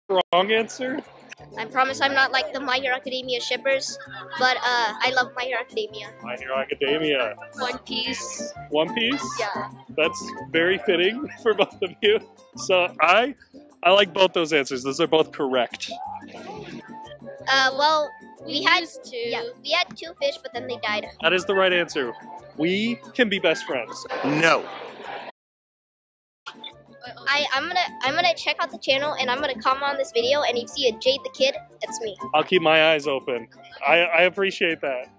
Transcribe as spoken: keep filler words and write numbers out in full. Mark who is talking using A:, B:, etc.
A: Wrong answer?
B: I promise I'm not like the My Hero Academia shippers, but uh, I love My Hero Academia.
A: My Hero Academia.
B: One Piece.
A: One Piece?
B: Yeah.
A: That's very fitting for both of you. So I, I like both those answers. Those are both correct.
B: Uh, well, we,
C: We
B: had
C: used to.
B: yeah, we had two fish, but then they died.
A: That is the right answer. We can be best friends.
D: No.
B: I I'm gonna I'm gonna check out the channel and I'm gonna comment on this video, and if you see a Jade the Kid, that's me.
A: I'll keep my eyes open. I, I appreciate that.